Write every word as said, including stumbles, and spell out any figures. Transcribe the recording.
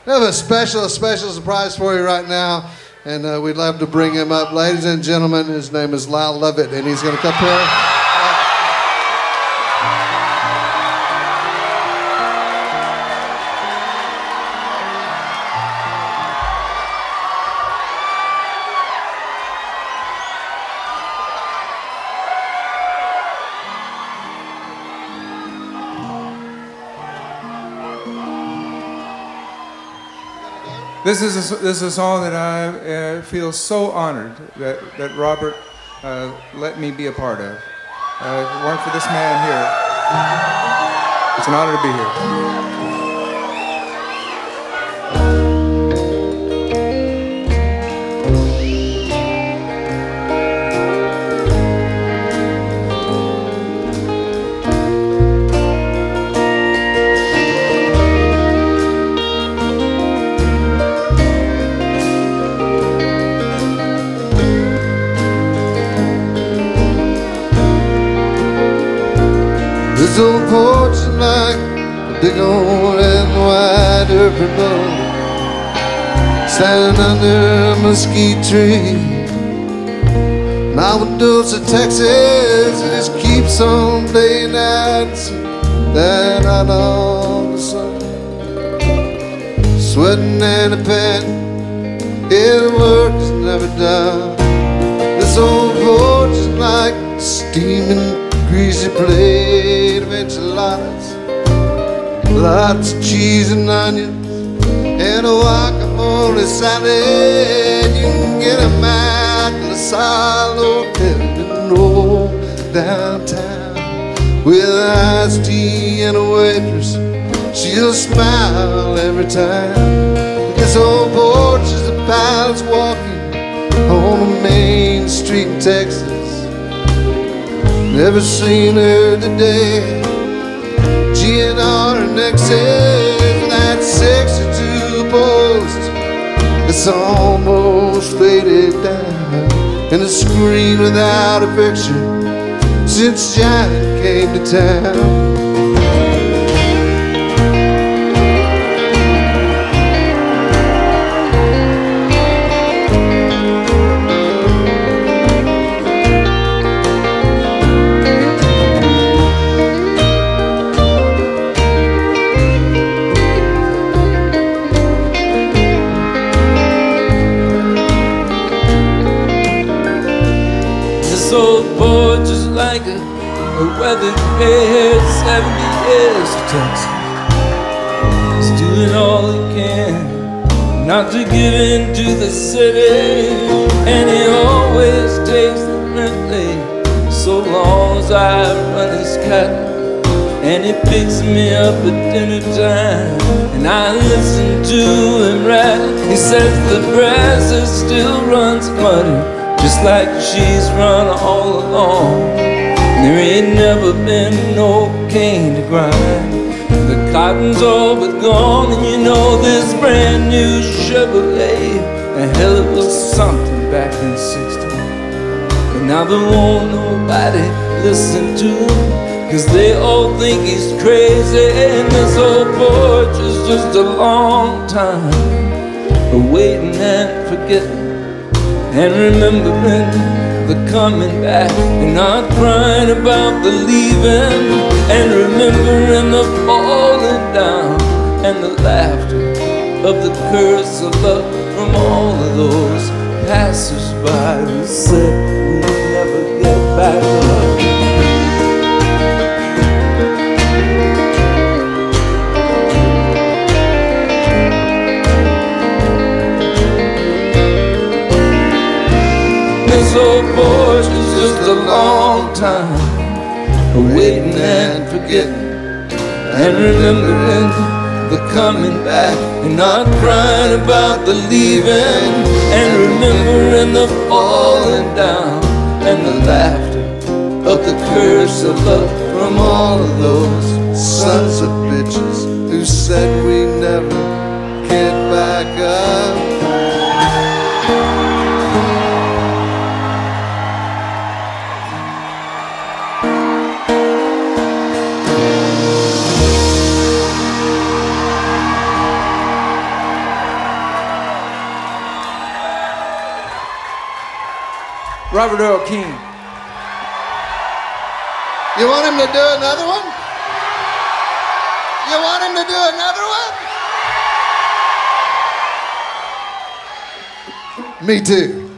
We have a special, special surprise for you right now, and uh, we'd love to bring him up. Ladies and gentlemen, his name is Lyle Lovett, and he's going to come here. This is a, this is a song that I uh, feel so honored that, that Robert uh, let me be a part of. Uh, if it weren't for this man here, it's an honor to be here. This old porch is like a big old and wide urban boat, standing under a mesquite tree. My windows of Texas, it just keeps on day and night, that out on the sun. Sweating and a panting, yeah, the work is never done. This old porch is like a steaming greasy plate of enchiladas, lots of cheese and onions, and a guacamole salad. You can get them at La Salle Hotel in old downtown, with iced tea and a waitress. She'll smile every time. This old porch is a palace walking on a main street in Texas. Never seen her today. G N R and X S, that sixty-two post, it's almost faded down, and a screen without a picture since Johnny came to town. Like a, a weather-haired seventy years of Texas. He's doing all he can not to give in to the city, and he always takes the rent late so long as I run his cattle. And he picks me up at dinner time, and I listen to him rattle. He says the grass still runs muddy, just like she's run all along. There ain't never been no cane to grind. The cotton's all but gone, and you know this brand new Chevrolet, and hell, it was something back in sixty. But now there won't nobody listen to him, 'cause they all think he's crazy. And this old porch is just a long time for waiting and forgetting, and remembering the coming back, and not crying about the leaving, and remembering the falling down, and the laughter of the curse of love from all of those passers-by who said we'd never get back up. This old porch is just a long time for waiting and forgetting, and remembering the coming back, and not crying about the leaving, and remembering the falling down, and the laughter of the curse of love from all of those sons of bitches who said we never get back up. Robert Earl Keen. You want him to do another one? You want him to do another one? Me too.